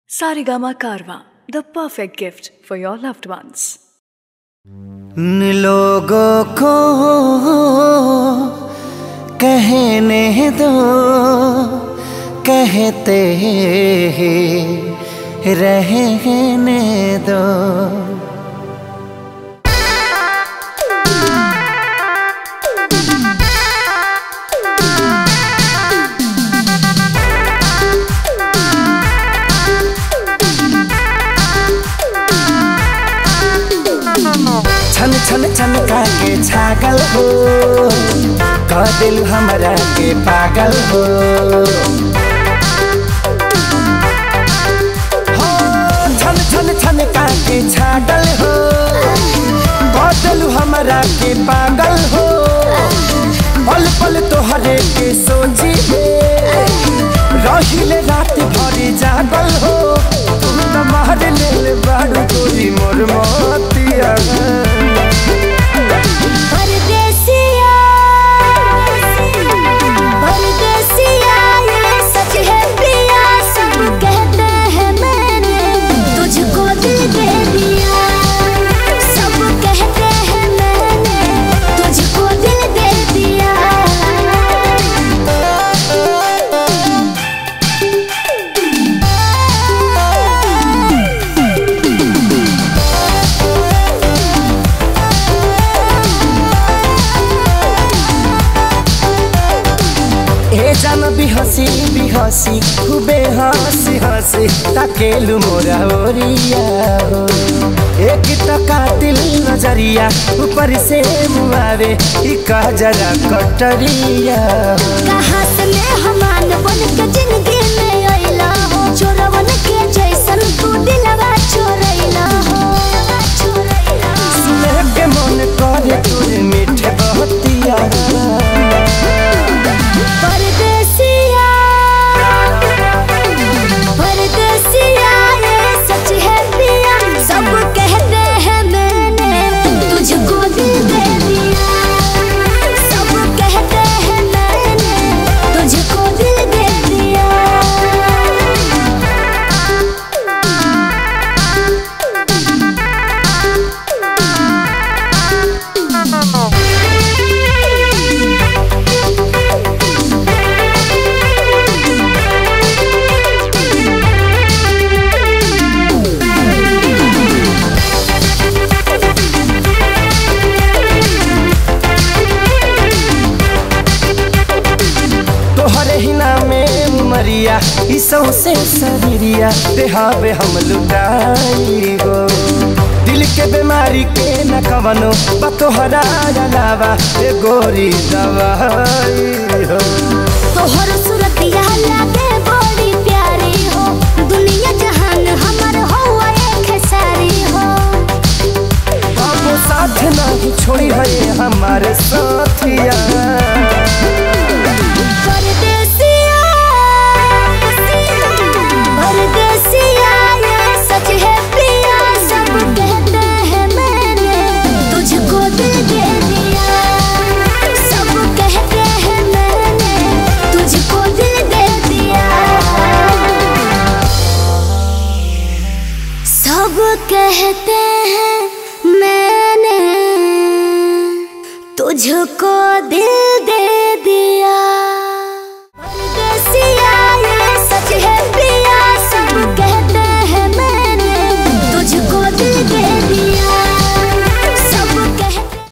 Saregama Karwa, the perfect gift for your loved ones. लोगों को कहने दो, कहते रहने दो। छन छन छन के छागल हो, कह दिल हमरा के पागल हो। छन छन छन के छागल हो, कह दिल हमरा के पागल हो। पल पल तोहरे के सोची रहिले रात भरी जागल हो। तुम तो मार ले बाड़ू तोरी मोर मोतिया। जान बिहसी खूबे हंसी हंसी ताकेलु मोरा ओरिया हो। एक तो कातिल नजरिया ऊपर से मुआवे ई जरा कटरिया हो। कहाँ से मेहमान बन के जिंदगी में आइला हो, चोरवन के जैसन तू दिलवा चोरैला हो। सुने के मन करे तोरे मीठे बहतिया। से शरीरिया देहावे हम लुटाई हो। दिल के बीमारी के न कवनो बतोहरा अलावा ए गोरी दवाई हो। तोहर सूरतिया लागे बड़ी प्यारी हो, दुनिया जहान हमर हो एक सारी हो। बाबू साथ नहीं छोड़ी है हमारे साथिया। सब कहते हैं मैंने तुझको दिल दे